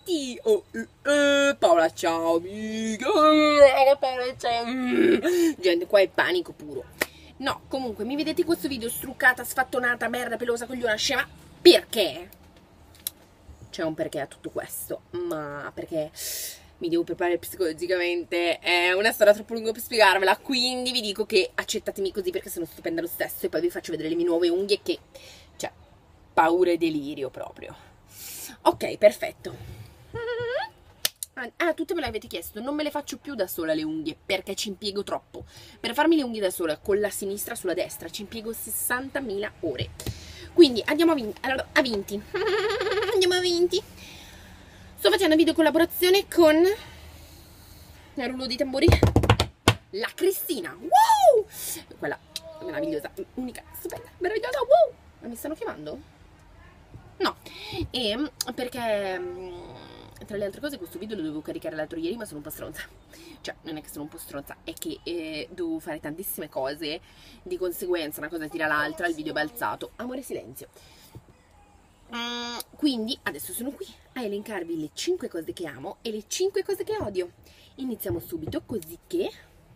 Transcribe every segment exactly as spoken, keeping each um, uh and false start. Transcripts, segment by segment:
tutti! Oh, eh, eh, Paola, ciao amica! Eh, Paola, ciao! Gente, qua è panico puro. No, comunque, mi vedete questo video struccata, sfattonata, merda, pelosa, cogliona, scema? Perché? C'è un perché a tutto questo, ma perché mi devo preparare psicologicamente, è una storia troppo lunga per spiegarvela, quindi vi dico che accettatemi così perché sono stupenda lo stesso e poi vi faccio vedere le mie nuove unghie che, cioè, paura e delirio proprio. Ok, perfetto. Ah, tutte me l'avete chiesto, non me le faccio più da sola le unghie perché ci impiego troppo. Per farmi le unghie da sola con la sinistra sulla destra ci impiego sessantamila ore. Quindi andiamo a vinti. Allora, a vinti. Andiamo a vinti. Sto facendo una video collaborazione con il rullo di tamburi, la Cristina. Wow! Quella meravigliosa, unica, stupenda, meravigliosa. Wow! Ma mi stanno chiamando? No. E perché tra le altre cose questo video lo dovevo caricare l'altro ieri, ma sono un po' stronza. Cioè, non è che sono un po' stronza, è che eh, dovevo fare tantissime cose, di conseguenza una cosa tira l'altra, il video è balzato. Amore, silenzio. Mm, quindi adesso sono qui a elencarvi le cinque cose che amo e le cinque cose che odio. Iniziamo subito, così che...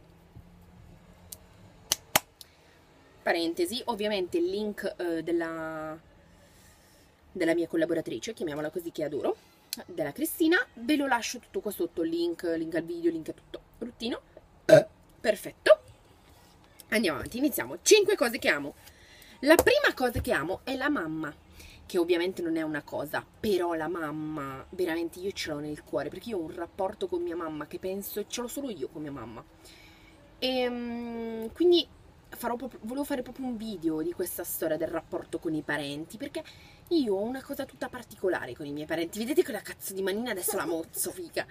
Parentesi, ovviamente il link eh, della... della mia collaboratrice, chiamiamola così, che adoro, della Cristina, ve lo lascio tutto qua sotto, link, link al video, link a tutto, bruttino, eh. Perfetto, andiamo avanti, iniziamo. Cinque cose che amo. La prima cosa che amo è la mamma, che ovviamente non è una cosa, però la mamma, veramente io ce l'ho nel cuore, perché io ho un rapporto con mia mamma che penso, ce l'ho solo io con mia mamma, e um, quindi farò proprio, volevo fare proprio un video di questa storia del rapporto con i parenti, perché io ho una cosa tutta particolare con i miei parenti. Vedete quella cazzo di manina? Adesso la mozzo, figa.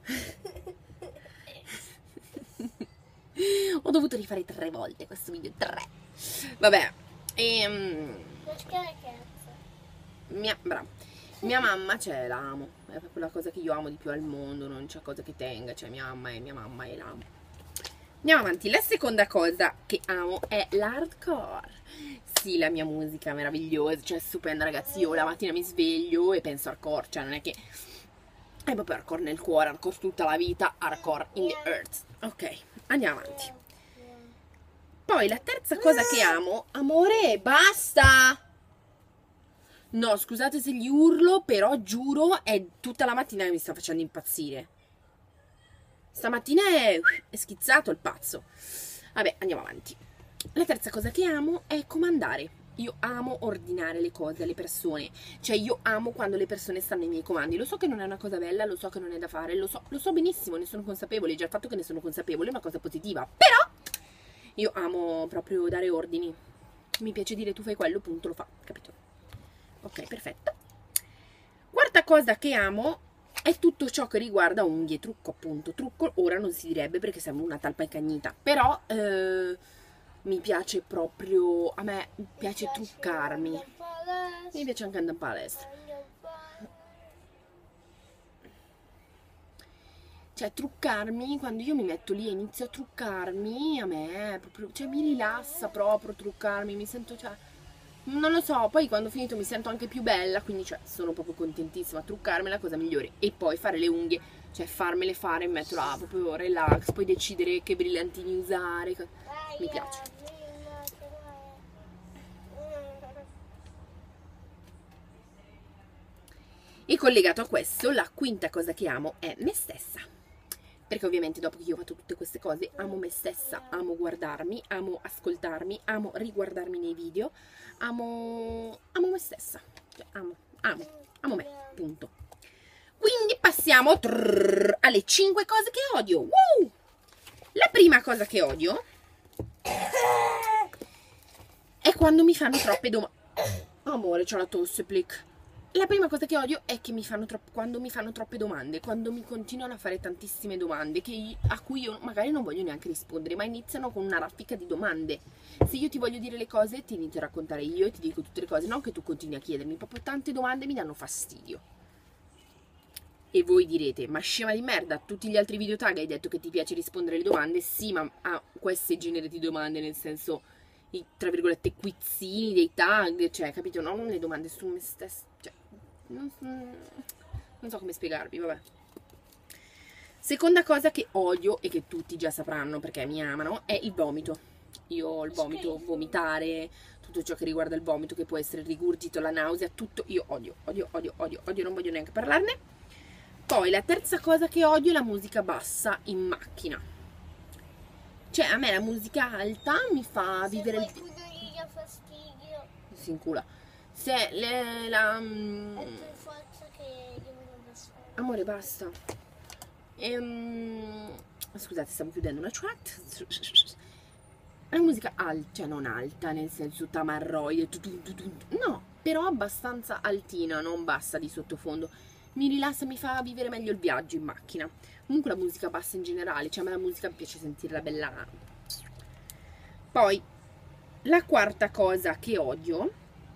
Ho dovuto rifare tre volte questo video, tre. Vabbè, e... Um, perché la cazzo? Mia, bravo. Mia mamma, cioè, la amo. È proprio la cosa che io amo di più al mondo, non c'è cosa che tenga, cioè mia mamma è mia mamma e la amo. Andiamo avanti, la seconda cosa che amo è l'hardcore. Sì, la mia musica meravigliosa, cioè stupenda, ragazzi. Io la mattina mi sveglio e penso hardcore, cioè non è che è proprio hardcore nel cuore, hardcore tutta la vita, hardcore in the earth. Ok, andiamo avanti. Poi la terza cosa che amo, amore, basta! No, scusate se gli urlo, però giuro è tutta la mattina che mi sta facendo impazzire. Stamattina è, è schizzato il pazzo. Vabbè, andiamo avanti. La terza cosa che amo è comandare. Io amo ordinare le cose alle persone. Cioè io amo quando le persone stanno ai miei comandi. Lo so che non è una cosa bella, lo so che non è da fare, lo so, lo so benissimo, ne sono consapevole. Già il fatto che ne sono consapevole è una cosa positiva. Però io amo proprio dare ordini. Mi piace dire tu fai quello, punto, lo fa, capito? Ok, perfetto. Quarta cosa che amo è tutto ciò che riguarda unghie, trucco, appunto. Trucco ora non si direbbe perché sembra una talpa incagnita, però eh, mi piace proprio, a me piace truccarmi, mi piace anche andare in palestra, cioè truccarmi, quando io mi metto lì e inizio a truccarmi, a me proprio, cioè mi rilassa proprio truccarmi, mi sento, cioè... non lo so, poi quando ho finito mi sento anche più bella, quindi cioè sono proprio contentissima. Truccarmi è la cosa migliore. E poi fare le unghie, cioè farmele fare, metterla là, proprio relax, poi decidere che brillantini usare, mi piace. E collegato a questo, la quinta cosa che amo è me stessa. Perché ovviamente dopo che io ho fatto tutte queste cose amo me stessa, amo guardarmi, amo ascoltarmi, amo riguardarmi nei video, amo, amo me stessa, cioè, amo, amo, amo me, punto. Quindi passiamo trrr, alle cinque cose che odio. Woo! La prima cosa che odio è quando mi fanno troppe domande. Amore, c'ho la tosse, plic. La prima cosa che odio è che mi fanno troppo, quando mi fanno troppe domande, quando mi continuano a fare tantissime domande che, a cui io magari non voglio neanche rispondere, ma iniziano con una raffica di domande. Se io ti voglio dire le cose, ti inizio a raccontare io e ti dico tutte le cose, non che tu continui a chiedermi, proprio tante domande mi danno fastidio. E voi direte, ma scema di merda, tutti gli altri video tag hai detto che ti piace rispondere alle domande? Sì, ma a queste genere di domande, nel senso, i, tra virgolette, quizzini dei tag, cioè, capito? Non le domande su me stessa, cioè... Non, non so come spiegarvi, vabbè. Seconda cosa che odio e che tutti già sapranno perché mi amano è il vomito. Io ho il vomito, vomitare, tutto ciò che riguarda il vomito, che può essere il rigurgito, la nausea, tutto io odio, odio, odio, odio, odio, non voglio neanche parlarne. Poi la terza cosa che odio è la musica bassa in macchina. Cioè a me la musica alta mi fa vivere il... Se qualcuno gli dà fastidio, si incula. Se le, la... è per forza che devono abbassare. Amore, basta. Ehm... Scusate, stiamo chiudendo una chat. La musica alta, cioè non alta, nel senso tamarroide, no, però abbastanza altina, non bassa di sottofondo. Mi rilassa, mi fa vivere meglio il viaggio in macchina. Comunque la musica bassa in generale, cioè a me la musica mi piace sentirla bella. Poi, la quarta cosa che odio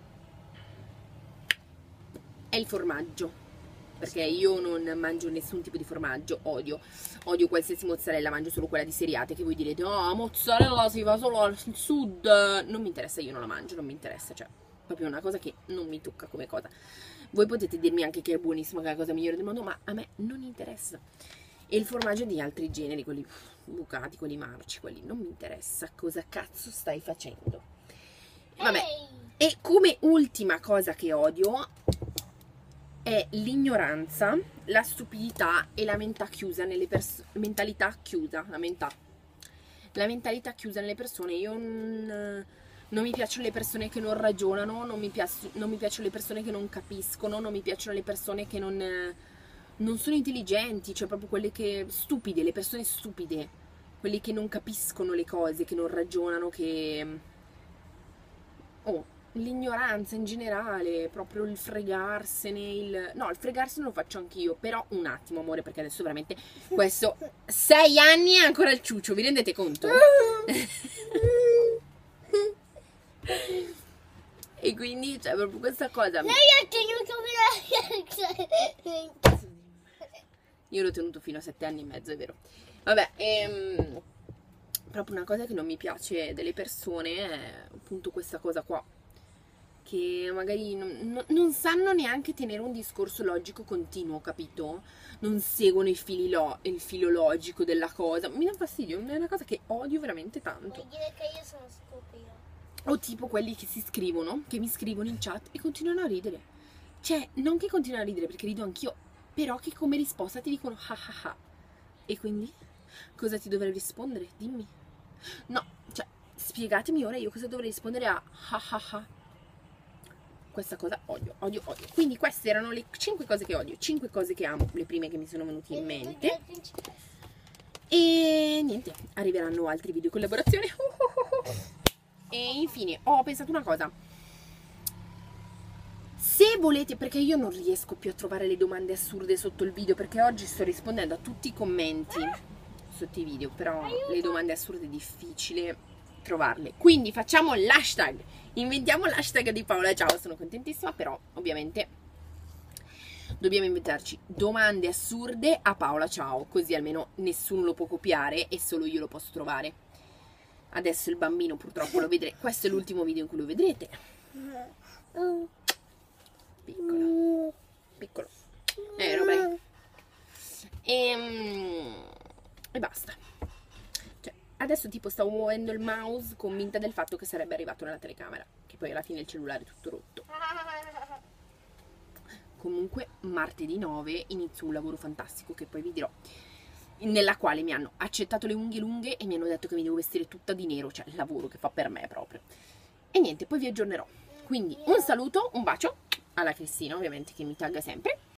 è il formaggio. Perché io non mangio nessun tipo di formaggio, odio, odio qualsiasi mozzarella, mangio solo quella di Seriate, che voi direte, oh, mozzarella si va solo al sud, non mi interessa, io non la mangio, non mi interessa, cioè, proprio una cosa che non mi tocca come cosa. Voi potete dirmi anche che è buonissima, che è la cosa migliore del mondo, ma a me non interessa. E il formaggio di altri generi, quelli bucati, quelli marci, quelli, non mi interessa, cosa cazzo stai facendo? Vabbè, e come ultima cosa che odio è l'ignoranza, la stupidità e la mentà chiusa nelle persone, mentalità chiusa, la mentà. La mentalità chiusa nelle persone. Io non, non mi piacciono le persone che non ragionano, non mi, piac, non mi piacciono le persone che non capiscono, non mi piacciono le persone che non, non sono intelligenti, cioè proprio quelle che stupide, le persone stupide, quelli che non capiscono le cose, che non ragionano, che oh, l'ignoranza in generale, proprio il fregarsene, il... no, il fregarsene lo faccio anch'io, però un attimo, amore, perché adesso veramente questo sei anni e ancora il ciuccio, vi rendete conto? E quindi c'è proprio questa cosa. Lei ha tenuto fino Io l'ho tenuto fino a sette anni e mezzo, è vero. Vabbè, ehm, proprio una cosa che non mi piace delle persone è appunto questa cosa qua, che magari non, non sanno neanche tenere un discorso logico continuo, capito? Non seguono i fili lo, il filo logico della cosa. Mi dà fastidio, è una cosa che odio veramente tanto. Vuol dire che io sono stupida. O tipo quelli che si scrivono, che mi scrivono in chat e continuano a ridere. Cioè, non che continuano a ridere perché rido anch'io, però che come risposta ti dicono ah ah ah. E quindi? Cosa ti dovrei rispondere? Dimmi. No, cioè, spiegatemi ora io cosa dovrei rispondere a ah ah ah. Questa cosa odio, odio, odio. Quindi queste erano le cinque cose che odio, cinque cose che amo, le prime che mi sono venute in mente. E niente, arriveranno altri video collaborazione. E infine ho pensato una cosa. Se volete, perché io non riesco più a trovare le domande assurde sotto il video, perché oggi sto rispondendo a tutti i commenti sotto i video, però le domande assurde è difficile trovarle. Quindi facciamo l'hashtag, inventiamo l'hashtag di Paola Ciao. Sono contentissima, però ovviamente dobbiamo inventarci domande assurde a Paola Ciao, così almeno nessuno lo può copiare e solo io lo posso trovare. Adesso il bambino purtroppo lo vedrete, questo è l'ultimo video in cui lo vedrete. Piccolo, piccolo, eh, roba. E, e basta. Cioè, adesso tipo stavo muovendo il mouse convinta del fatto che sarebbe arrivato nella telecamera, che poi alla fine il cellulare è tutto rotto. Comunque martedì nove inizio un lavoro fantastico che poi vi dirò, nella quale mi hanno accettato le unghie lunghe e mi hanno detto che mi devo vestire tutta di nero, cioè il lavoro che fa per me proprio. E niente, poi vi aggiornerò. Quindi un saluto, un bacio alla Cristina ovviamente che mi tagga sempre.